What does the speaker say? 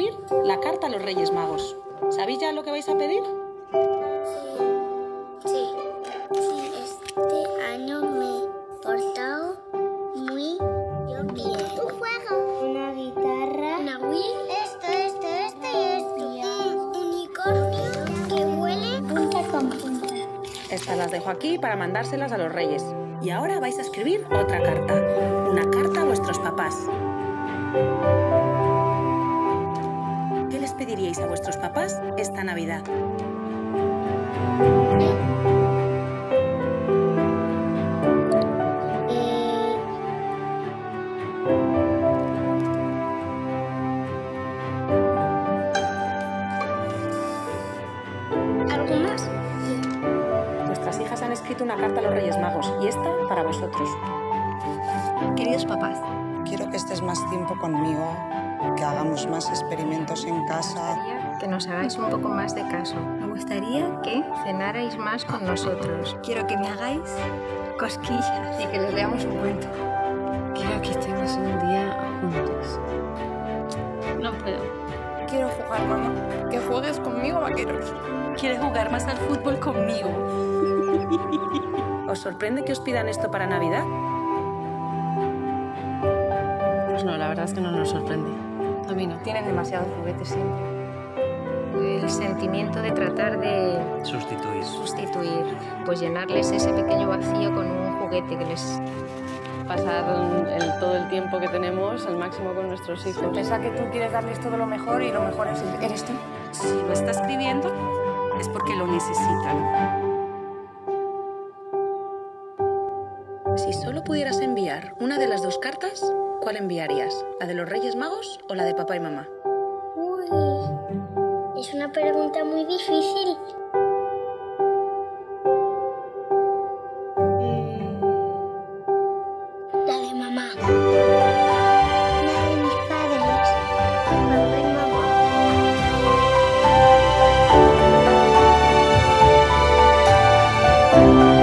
escribir la carta a los Reyes Magos. ¿Sabéis ya lo que vais a pedir? Sí. Este año me he portado muy bien. ¿Un juego? Una guitarra. Una Wii. Esto y esto. Un unicornio que huele punta con punta. Estas las dejo aquí para mandárselas a los Reyes. Y ahora vais a escribir otra carta. Una carta a vuestros papás. ¿Qué les pediríais a vuestros papás esta Navidad? ¿Algo más? Nuestras hijas han escrito una carta a los Reyes Magos y esta para vosotros. Queridos papás, quiero que estés más tiempo conmigo, que hagamos más experimentos en casa. Que nos hagáis un poco más de caso. me gustaría que Cenarais más con nosotros. quiero que me hagáis cosquillas. Y que les leamos un cuento. Quiero que estemos un día juntos. No puedo. Quiero jugar, mamá. Que juegues conmigo, vaqueros. ¿Quieres jugar más al fútbol conmigo? ¿Os sorprende que os pidan esto para Navidad? Pues no, la verdad es que no nos sorprende. A mí no. Tienen demasiados juguetes siempre. El sentimiento de tratar de sustituir, pues llenarles ese pequeño vacío con un juguete que les... Pasar todo el tiempo que tenemos al máximo con nuestros hijos. Pensar que tú quieres darles todo lo mejor y lo mejor eres tú. Si lo está escribiendo, es porque lo necesitan. Si solo pudieras enviar una de las dos cartas, ¿cuál enviarías? ¿La de los Reyes Magos o la de papá y mamá? Uy, es una pregunta muy difícil. La de mamá. La de mis padres. Papá y mamá.